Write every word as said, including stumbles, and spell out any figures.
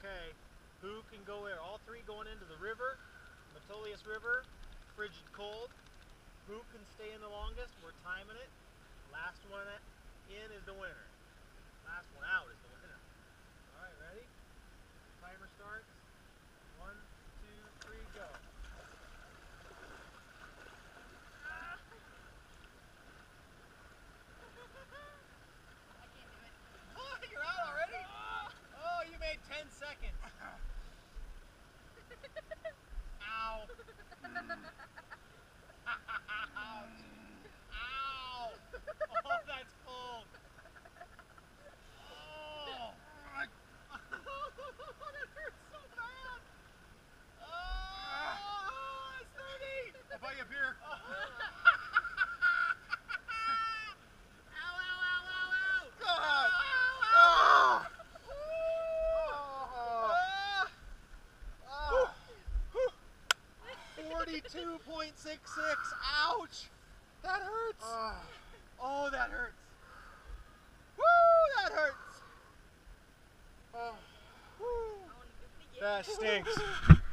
Okay, who can go there? All three going into the river, Metolious River, frigid cold. Who can stay in the longest? We're timing it. Last one in is the winner. Last one out is the winner. All right, ready? Timer starts. One, two, three, go. You're out already? Oh, you made ten seconds. Ow. Ouch. Ow. Oh, that's cold. Oh. That hurts so bad. Oh, it's thirty. I'll buy you a beer. forty-two point six six. Ouch! That hurts. Uh, oh, that hurts. Woo! That hurts. Uh, woo. That stinks.